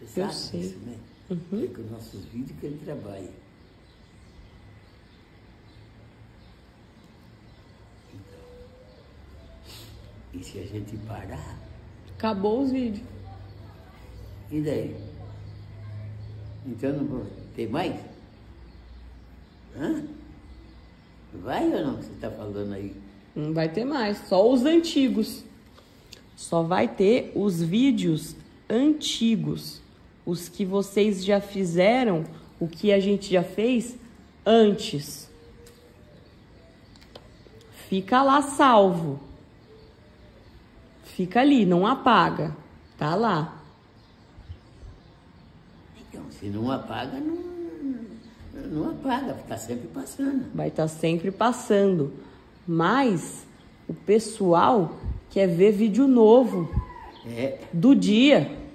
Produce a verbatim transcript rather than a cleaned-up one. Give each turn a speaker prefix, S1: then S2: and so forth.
S1: Você
S2: Eu
S1: sabe
S2: sei.
S1: disso, né?
S2: Uhum.
S1: É com os nossos vídeos que ele trabalha. Então, e se a gente parar,
S2: Acabou os vídeos.
S1: e daí? Então não vou ter mais? Hã? Vai ou não que você está falando aí?
S2: Não vai ter mais, só os antigos. Só vai ter os vídeos antigos. Os que vocês já fizeram, o que a gente já fez antes. Fica lá salvo. Fica ali, não apaga. Tá lá.
S1: Então, se não apaga, não, não apaga, está sempre passando.
S2: Vai estar sempre passando. Mas o pessoal quer ver vídeo novo
S1: É.
S2: do dia.